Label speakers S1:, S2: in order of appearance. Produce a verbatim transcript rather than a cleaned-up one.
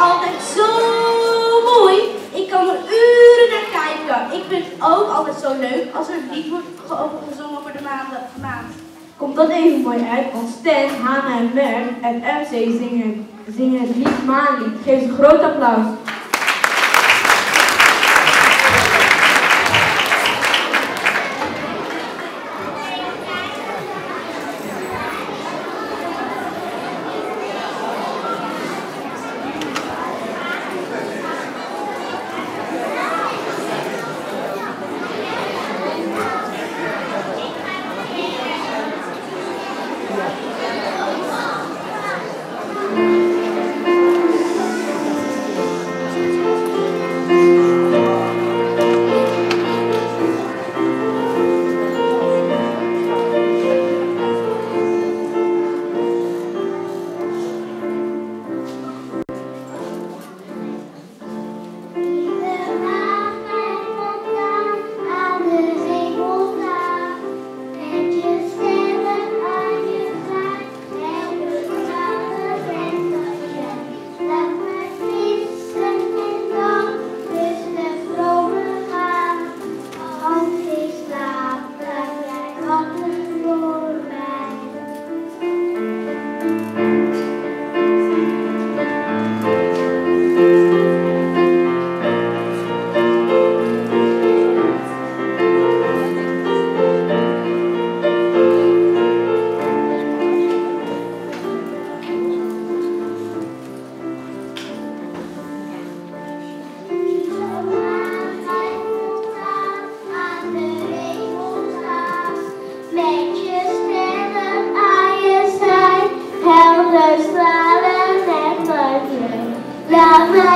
S1: altijd zo mooi. Ik kan er uren naar kijken. Ik vind het ook altijd zo leuk als er een lied wordt gezongen voor de maanden, maand.
S2: Komt dat even mooi uit, want Stan, Hanna en Mer en M C zingen, zingen het lied Maanlied. Geef ze een groot applaus.
S3: La